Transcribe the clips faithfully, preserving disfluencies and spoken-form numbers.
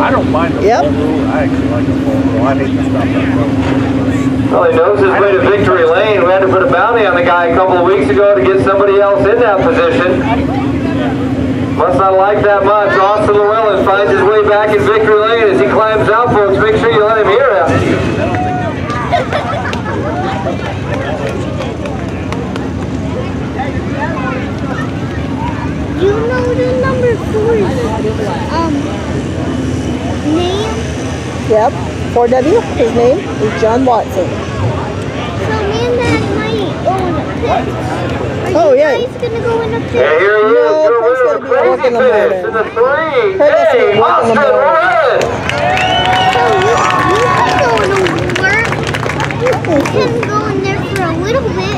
I don't mind the Yep. full rule. I actually like the full rule. I hate the stuff that road. Well, he knows his way to victory lane. We had to put a bounty on the guy a couple of weeks ago to get somebody else in that position. Must not like that much. Austin Llewellyn finds his way back in victory lane as he climbs out, folks. Make sure you let him hear it. You know the number four um, name? Yep. four W, his name is John Watson. So me and Dad might own a pit. Are Oh, you yeah. guys gonna go in a pit? Yeah, here he is. No, Your Kurt's winner, gonna be walking crazy the finish motor. in the three. Kurt has to Hey, be walking the Austin motor. Llewellyn. So you, you can go to work. You can go in there for a little bit.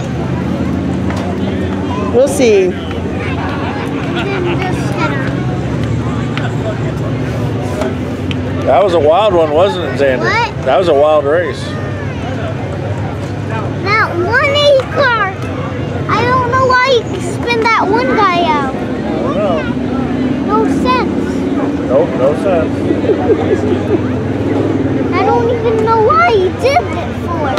We'll see. Then just head on. That was a wild one, wasn't it, Xander? What? That was a wild race. That one A car. I don't know why you spin that one guy out. I don't know. No sense. Nope, no sense. I don't even know why he did it for.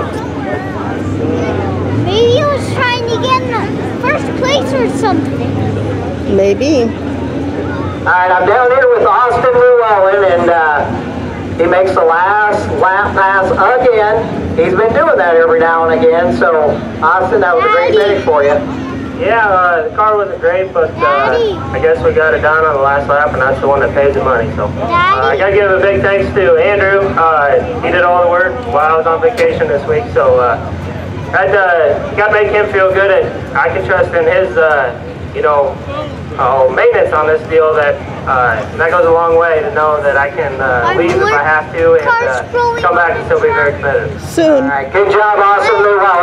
Maybe he was trying to get in the first place or something. Maybe. All right, I'm down here with Austin Llewellyn, and uh, he makes the last lap pass again. He's been doing that every now and again, so Austin, that was a great finish for you. Yeah, uh, the car wasn't great, but uh, I guess we got it done on the last lap, and that's the one that pays the money. So uh, I got to give a big thanks to Andrew. Uh, he did all the work while I was on vacation this week, so uh, I uh, got to make him feel good, and I can trust in his, uh, you know, uh, maintenance on this deal. That uh, that goes a long way to know that I can uh, leave if I have to, and uh, come back and still be very competitive. Soon. All right, good job, Austin Llewellyn.